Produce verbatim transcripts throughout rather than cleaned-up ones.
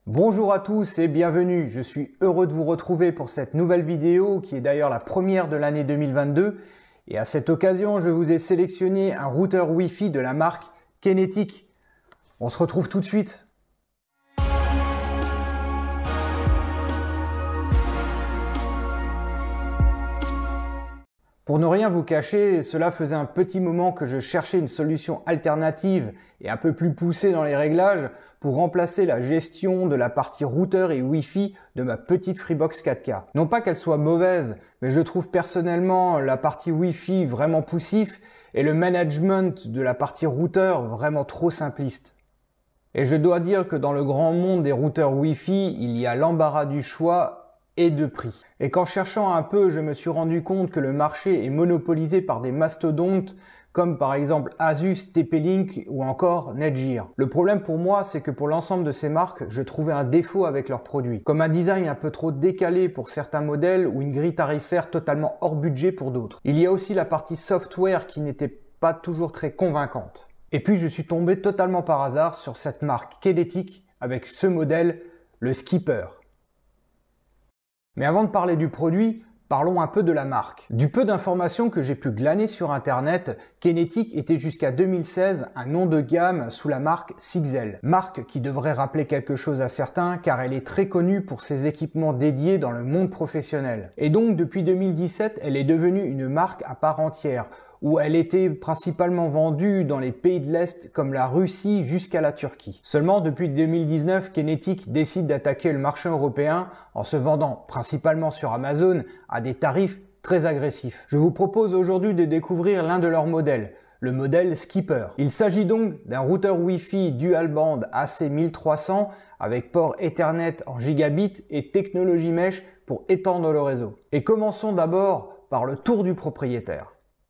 Bonjour à tous et bienvenue, je suis heureux de vous retrouver pour cette nouvelle vidéo qui est d'ailleurs la première de l'année deux mille vingt-deux et à cette occasion je vous ai sélectionné un routeur Wi-Fi de la marque Kenetic. On se retrouve tout de suite. Pour ne rien vous cacher, cela faisait un petit moment que je cherchais une solution alternative et un peu plus poussée dans les réglages pour remplacer la gestion de la partie routeur et Wi-Fi de ma petite Freebox quatre K. Non pas qu'elle soit mauvaise, mais je trouve personnellement la partie Wi-Fi vraiment poussif et le management de la partie routeur vraiment trop simpliste. Et je dois dire que dans le grand monde des routeurs Wi-Fi, il y a l'embarras du choix et de prix. Et qu'en cherchant un peu, je me suis rendu compte que le marché est monopolisé par des mastodontes comme par exemple Asus, T P-Link ou encore Netgear. Le problème pour moi, c'est que pour l'ensemble de ces marques, je trouvais un défaut avec leurs produits, comme un design un peu trop décalé pour certains modèles ou une grille tarifaire totalement hors budget pour d'autres. Il y a aussi la partie software qui n'était pas toujours très convaincante. Et puis je suis tombé totalement par hasard sur cette marque Kenetic avec ce modèle, le Skipper. Mais avant de parler du produit, parlons un peu de la marque. Du peu d'informations que j'ai pu glaner sur internet, Kenetic était jusqu'à deux mille seize un nom de gamme sous la marque Sixel. Marque qui devrait rappeler quelque chose à certains car elle est très connue pour ses équipements dédiés dans le monde professionnel. Et donc depuis deux mille dix-sept, elle est devenue une marque à part entière, où elle était principalement vendue dans les pays de l'Est comme la Russie jusqu'à la Turquie. Seulement depuis deux mille dix-neuf, Kenetic décide d'attaquer le marché européen en se vendant principalement sur Amazon à des tarifs très agressifs. Je vous propose aujourd'hui de découvrir l'un de leurs modèles, le modèle Skipper. Il s'agit donc d'un routeur Wi-Fi dual band A C mille trois cents avec port Ethernet en gigabit et technologie mesh pour étendre le réseau. Et commençons d'abord par le tour du propriétaire.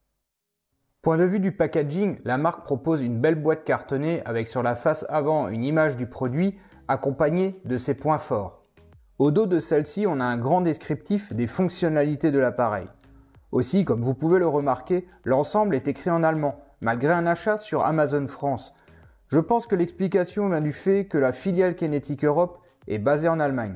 Point de vue du packaging, la marque propose une belle boîte cartonnée avec sur la face avant une image du produit accompagnée de ses points forts. Au dos de celle-ci, on a un grand descriptif des fonctionnalités de l'appareil. Aussi, comme vous pouvez le remarquer, l'ensemble est écrit en allemand, malgré un achat sur Amazon France. Je pense que l'explication vient du fait que la filiale Kenetic Europe est basée en Allemagne.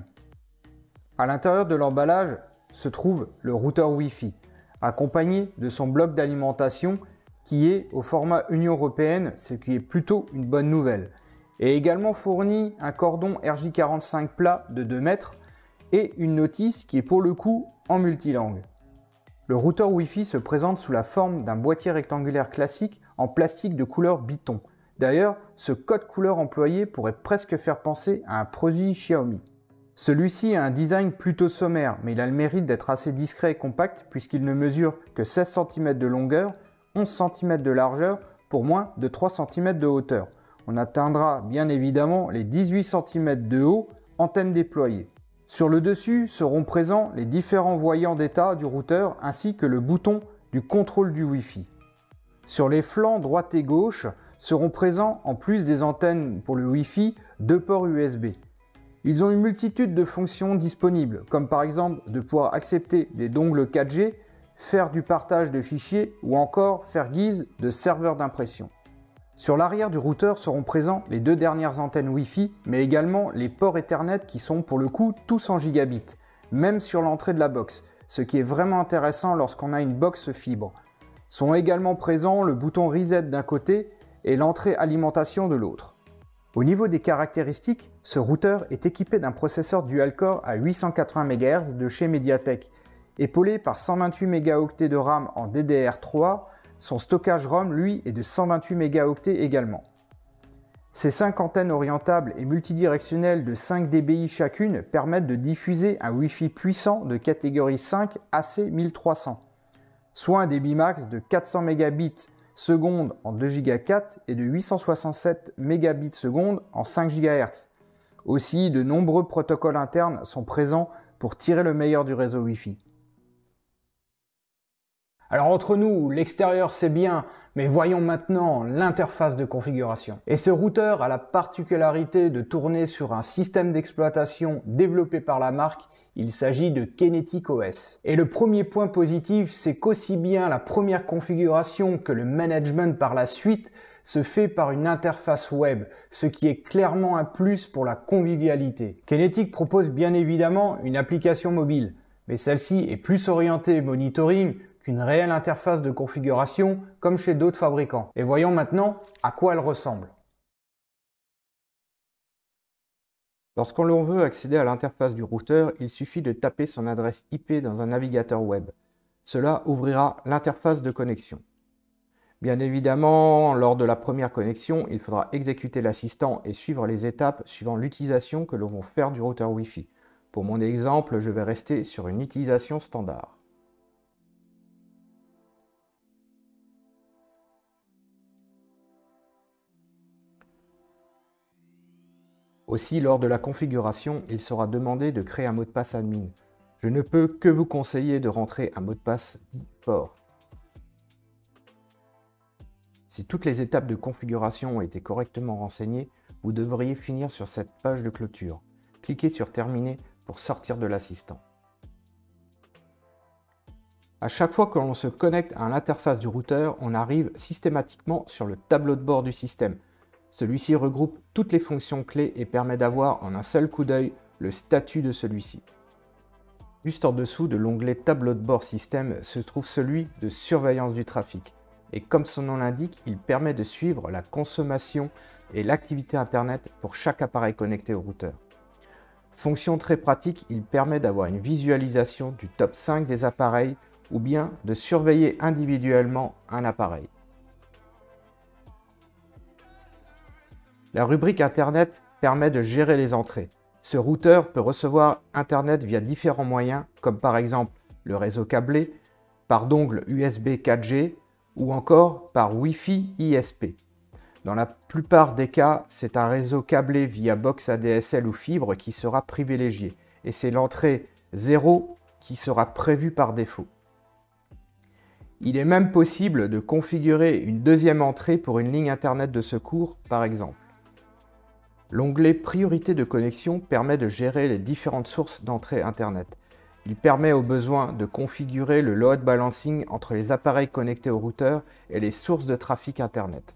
À l'intérieur de l'emballage se trouve le routeur Wi-Fi, accompagné de son bloc d'alimentation qui est au format Union européenne, ce qui est plutôt une bonne nouvelle. Et également fourni un cordon R J quarante-cinq plat de deux mètres et une notice qui est pour le coup en multilangue. Le routeur Wi-Fi se présente sous la forme d'un boîtier rectangulaire classique en plastique de couleur biton. D'ailleurs, ce code couleur employé pourrait presque faire penser à un produit Xiaomi. Celui-ci a un design plutôt sommaire, mais il a le mérite d'être assez discret et compact puisqu'il ne mesure que seize centimètres de longueur, onze centimètres de largeur pour moins de trois centimètres de hauteur. On atteindra bien évidemment les dix-huit centimètres de haut, antenne déployée. Sur le dessus seront présents les différents voyants d'état du routeur ainsi que le bouton du contrôle du Wi-Fi. Sur les flancs droite et gauche seront présents, en plus des antennes pour le Wi-Fi, deux ports U S B. Ils ont une multitude de fonctions disponibles, comme par exemple de pouvoir accepter des dongles quatre G, faire du partage de fichiers ou encore faire guise de serveur d'impression. Sur l'arrière du routeur seront présents les deux dernières antennes Wi-Fi, mais également les ports Ethernet qui sont pour le coup tous en gigabit, même sur l'entrée de la box, ce qui est vraiment intéressant lorsqu'on a une box fibre. Sont également présents le bouton Reset d'un côté et l'entrée alimentation de l'autre. Au niveau des caractéristiques, ce routeur est équipé d'un processeur dual-core à huit cent quatre-vingts mégahertz de chez Mediatek, épaulé par cent vingt-huit mégaoctets de RAM en D D R trois, son stockage ROM lui est de cent vingt-huit mégaoctets également. Ces cinq antennes orientables et multidirectionnelles de cinq D B I chacune permettent de diffuser un Wi-Fi puissant de catégorie cinq A C mille trois cents, soit un débit max de quatre cents mégabits seconde en deux giga quatre et de huit cent soixante-sept mégabits seconde en cinq gigahertz. Aussi, de nombreux protocoles internes sont présents pour tirer le meilleur du réseau Wi-Fi. Alors entre nous, l'extérieur c'est bien, mais voyons maintenant l'interface de configuration. Et ce routeur a la particularité de tourner sur un système d'exploitation développé par la marque, il s'agit de Kenetic O S. Et le premier point positif, c'est qu'aussi bien la première configuration que le management par la suite se fait par une interface web, ce qui est clairement un plus pour la convivialité. Kinetic propose bien évidemment une application mobile, mais celle-ci est plus orientée monitoring qu'une réelle interface de configuration comme chez d'autres fabricants. Et voyons maintenant à quoi elle ressemble. Lorsqu'on l'on veut accéder à l'interface du routeur, il suffit de taper son adresse I P dans un navigateur web. Cela ouvrira l'interface de connexion. Bien évidemment, lors de la première connexion, il faudra exécuter l'assistant et suivre les étapes suivant l'utilisation que l'on va faire du routeur Wi-Fi. Pour mon exemple, je vais rester sur une utilisation standard. Aussi, lors de la configuration, il sera demandé de créer un mot de passe admin. Je ne peux que vous conseiller de rentrer un mot de passe dit fort. Si toutes les étapes de configuration ont été correctement renseignées, vous devriez finir sur cette page de clôture. Cliquez sur Terminer pour sortir de l'assistant. À chaque fois que l'on se connecte à l'interface du routeur, on arrive systématiquement sur le tableau de bord du système. Celui-ci regroupe toutes les fonctions clés et permet d'avoir en un seul coup d'œil le statut de celui-ci. Juste en dessous de l'onglet Tableau de bord système se trouve celui de surveillance du trafic. Et comme son nom l'indique, il permet de suivre la consommation et l'activité Internet pour chaque appareil connecté au routeur. Fonction très pratique, il permet d'avoir une visualisation du top cinq des appareils ou bien de surveiller individuellement un appareil. La rubrique Internet permet de gérer les entrées. Ce routeur peut recevoir Internet via différents moyens, comme par exemple le réseau câblé, par dongle U S B quatre G ou encore par Wi-Fi I S P. Dans la plupart des cas, c'est un réseau câblé via box A D S L ou fibre qui sera privilégié, et c'est l'entrée zéro qui sera prévue par défaut. Il est même possible de configurer une deuxième entrée pour une ligne Internet de secours, par exemple. L'onglet Priorité de connexion permet de gérer les différentes sources d'entrée Internet. Il permet au besoin de configurer le load balancing entre les appareils connectés au routeur et les sources de trafic Internet.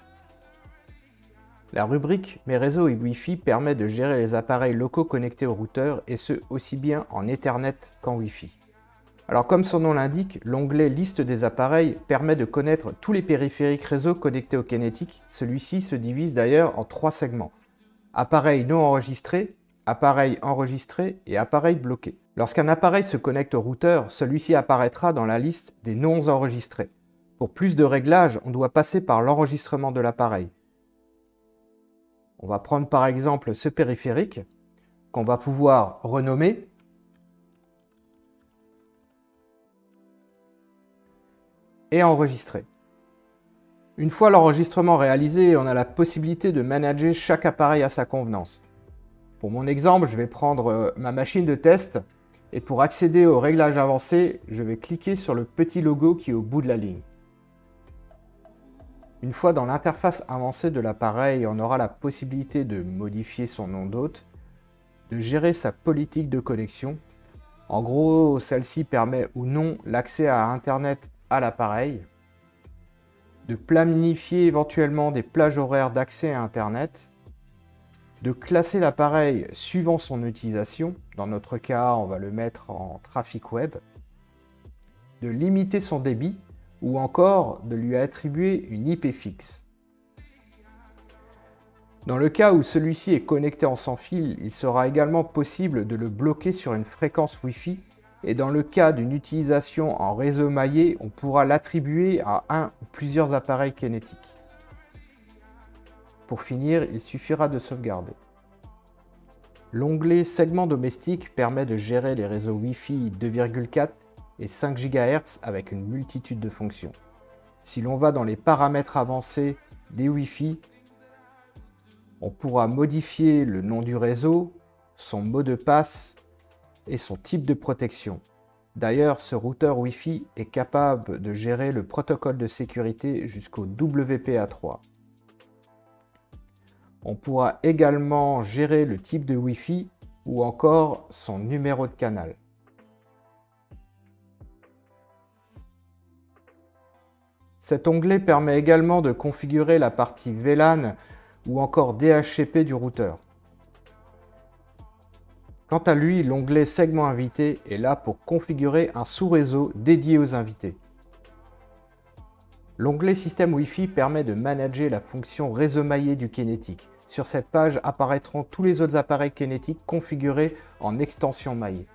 La rubrique Mes réseaux et Wi-Fi permet de gérer les appareils locaux connectés au routeur et ce aussi bien en Ethernet qu'en Wi-Fi. Alors comme son nom l'indique, l'onglet Liste des appareils permet de connaître tous les périphériques réseau connectés au Kinetic. Celui-ci se divise d'ailleurs en trois segments. Appareil non enregistré, appareil enregistré et appareil bloqué. Lorsqu'un appareil se connecte au routeur, celui-ci apparaîtra dans la liste des non enregistrés. Pour plus de réglages, on doit passer par l'enregistrement de l'appareil. On va prendre par exemple ce périphérique qu'on va pouvoir renommer et enregistrer. Une fois l'enregistrement réalisé, on a la possibilité de manager chaque appareil à sa convenance. Pour mon exemple, je vais prendre ma machine de test et pour accéder aux réglages avancés, je vais cliquer sur le petit logo qui est au bout de la ligne. Une fois dans l'interface avancée de l'appareil, on aura la possibilité de modifier son nom d'hôte, de gérer sa politique de connexion. En gros, celle-ci permet ou non l'accès à Internet à l'appareil, de planifier éventuellement des plages horaires d'accès à Internet, de classer l'appareil suivant son utilisation, dans notre cas on va le mettre en trafic web, de limiter son débit ou encore de lui attribuer une I P fixe. Dans le cas où celui-ci est connecté en sans fil, il sera également possible de le bloquer sur une fréquence Wi-Fi et dans le cas d'une utilisation en réseau maillé, on pourra l'attribuer à un ou plusieurs appareils Kinetic. Pour finir, il suffira de sauvegarder. L'onglet Segment domestique permet de gérer les réseaux Wi-Fi deux virgule quatre et cinq gigahertz avec une multitude de fonctions. Si l'on va dans les paramètres avancés des Wi-Fi, on pourra modifier le nom du réseau, son mot de passe et son type de protection. D'ailleurs, ce routeur Wi-Fi est capable de gérer le protocole de sécurité jusqu'au W P A trois. On pourra également gérer le type de Wi-Fi ou encore son numéro de canal. Cet onglet permet également de configurer la partie V LAN ou encore D H C P du routeur. Quant à lui, l'onglet Segment invité est là pour configurer un sous-réseau dédié aux invités. L'onglet Système Wi-Fi permet de manager la fonction réseau maillé du Kinetic. Sur cette page apparaîtront tous les autres appareils Kinetic configurés en extension maillée.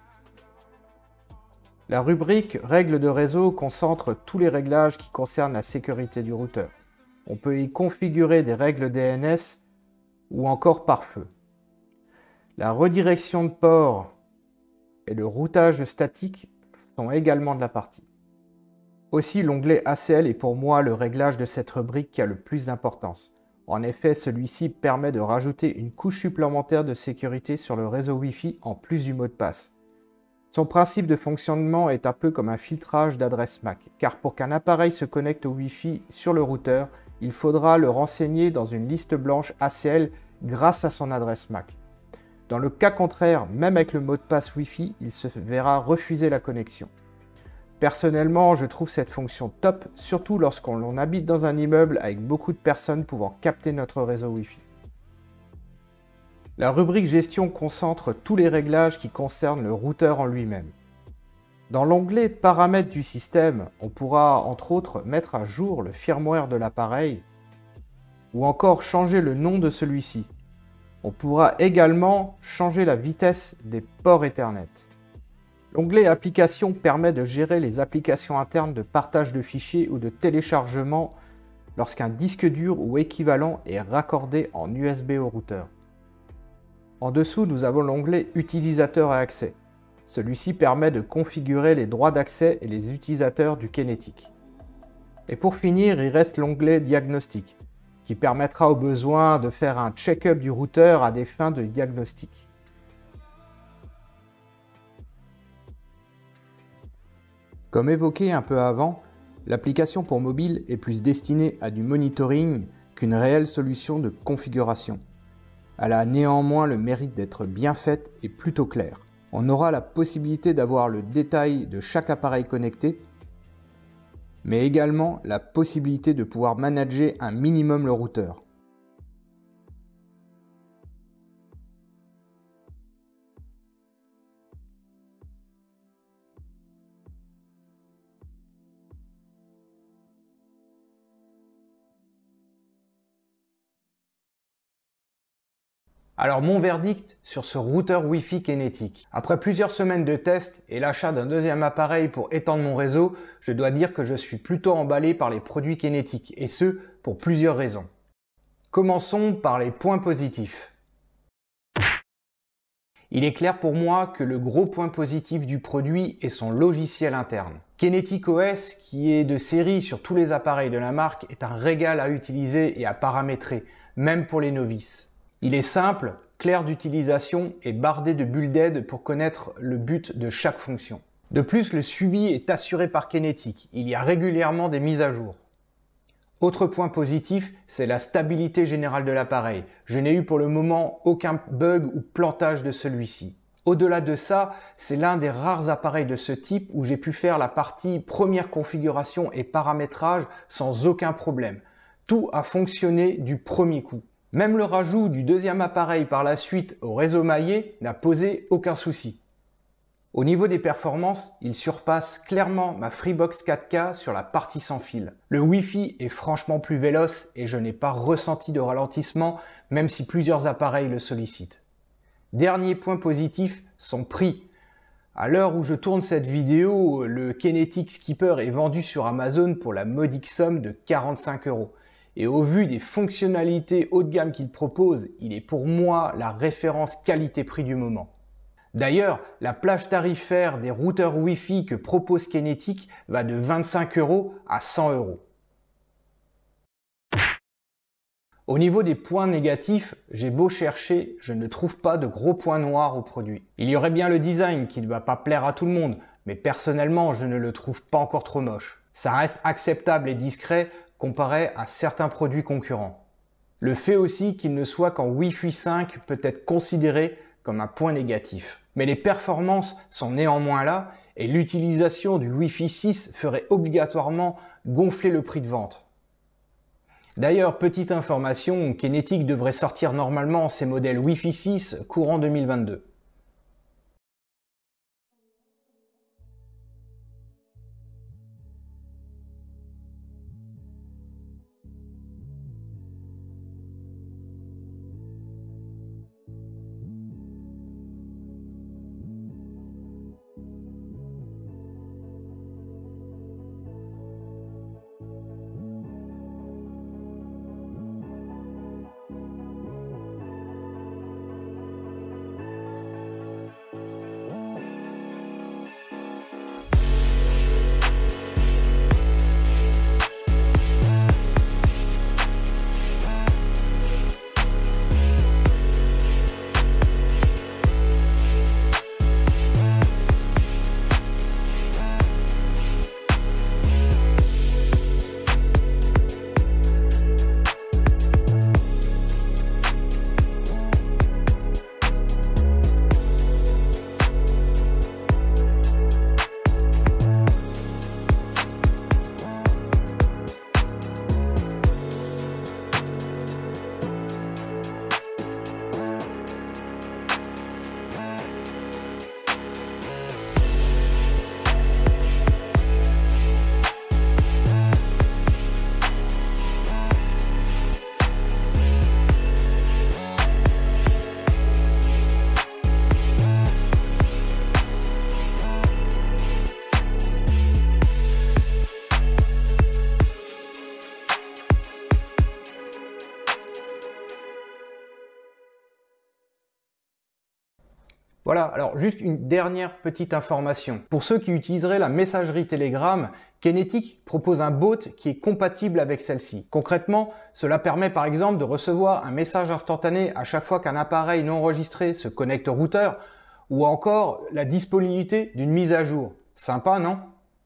La rubrique Règles de réseau concentre tous les réglages qui concernent la sécurité du routeur. On peut y configurer des règles D N S ou encore pare-feu. La redirection de port et le routage statique sont également de la partie. Aussi, l'onglet A C L est pour moi le réglage de cette rubrique qui a le plus d'importance. En effet, celui-ci permet de rajouter une couche supplémentaire de sécurité sur le réseau Wi-Fi en plus du mot de passe. Son principe de fonctionnement est un peu comme un filtrage d'adresse M A C, car pour qu'un appareil se connecte au Wi-Fi sur le routeur, il faudra le renseigner dans une liste blanche A C L grâce à son adresse M A C. Dans le cas contraire, même avec le mot de passe Wi-Fi, il se verra refuser la connexion. Personnellement, je trouve cette fonction top, surtout lorsqu'on habite dans un immeuble avec beaucoup de personnes pouvant capter notre réseau Wi-Fi. La rubrique Gestion concentre tous les réglages qui concernent le routeur en lui-même. Dans l'onglet Paramètres du système, on pourra entre autres mettre à jour le firmware de l'appareil ou encore changer le nom de celui-ci. On pourra également changer la vitesse des ports Ethernet. L'onglet Applications permet de gérer les applications internes de partage de fichiers ou de téléchargement lorsqu'un disque dur ou équivalent est raccordé en U S B au routeur. En dessous, nous avons l'onglet Utilisateurs et accès. Celui-ci permet de configurer les droits d'accès et les utilisateurs du Kinetic. Et pour finir, il reste l'onglet Diagnostic, qui permettra au besoin de faire un check-up du routeur à des fins de diagnostic. Comme évoqué un peu avant, l'application pour mobile est plus destinée à du monitoring qu'une réelle solution de configuration. Elle a néanmoins le mérite d'être bien faite et plutôt claire. On aura la possibilité d'avoir le détail de chaque appareil connecté, mais également la possibilité de pouvoir manager un minimum le routeur. Alors mon verdict sur ce routeur Wi-Fi Kinetic. Après plusieurs semaines de tests et l'achat d'un deuxième appareil pour étendre mon réseau, je dois dire que je suis plutôt emballé par les produits Kinetic, et ce, pour plusieurs raisons. Commençons par les points positifs. Il est clair pour moi que le gros point positif du produit est son logiciel interne. Kinetic O S, qui est de série sur tous les appareils de la marque, est un régal à utiliser et à paramétrer, même pour les novices. Il est simple, clair d'utilisation et bardé de bulles d'aide pour connaître le but de chaque fonction. De plus, le suivi est assuré par Kinetic. Il y a régulièrement des mises à jour. Autre point positif, c'est la stabilité générale de l'appareil. Je n'ai eu pour le moment aucun bug ou plantage de celui-ci. Au-delà de ça, c'est l'un des rares appareils de ce type où j'ai pu faire la partie première configuration et paramétrage sans aucun problème. Tout a fonctionné du premier coup. Même le rajout du deuxième appareil par la suite au réseau maillé n'a posé aucun souci. Au niveau des performances, il surpasse clairement ma Freebox quatre K sur la partie sans fil. Le Wi-Fi est franchement plus véloce et je n'ai pas ressenti de ralentissement même si plusieurs appareils le sollicitent. Dernier point positif, son prix. À l'heure où je tourne cette vidéo, le Kinetic Skipper est vendu sur Amazon pour la modique somme de quarante-cinq euros. Et au vu des fonctionnalités haut de gamme qu'il propose, il est pour moi la référence qualité-prix du moment. D'ailleurs, la plage tarifaire des routeurs Wi-Fi que propose Kinetic va de vingt-cinq euros à cent euros. Au niveau des points négatifs, j'ai beau chercher, je ne trouve pas de gros points noirs au produit. Il y aurait bien le design qui ne va pas plaire à tout le monde, mais personnellement je ne le trouve pas encore trop moche. Ça reste acceptable et discret comparé à certains produits concurrents. Le fait aussi qu'il ne soit qu'en Wi-Fi cinq peut être considéré comme un point négatif. Mais les performances sont néanmoins là et l'utilisation du Wi-Fi six ferait obligatoirement gonfler le prix de vente. D'ailleurs, petite information, Kinetic devrait sortir normalement ses modèles Wi-Fi six courant deux mille vingt-deux. Voilà, alors juste une dernière petite information. Pour ceux qui utiliseraient la messagerie Telegram, Kinetic propose un bot qui est compatible avec celle-ci. Concrètement, cela permet par exemple de recevoir un message instantané à chaque fois qu'un appareil non enregistré se connecte au routeur, ou encore la disponibilité d'une mise à jour. Sympa, non ?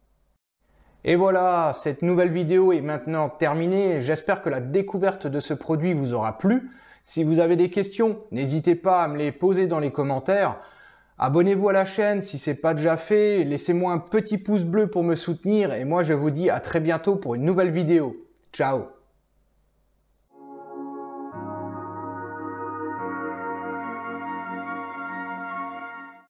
Et voilà, cette nouvelle vidéo est maintenant terminée. J'espère que la découverte de ce produit vous aura plu. Si vous avez des questions, n'hésitez pas à me les poser dans les commentaires. Abonnez-vous à la chaîne si ce n'est pas déjà fait. Laissez-moi un petit pouce bleu pour me soutenir. Et moi, je vous dis à très bientôt pour une nouvelle vidéo. Ciao!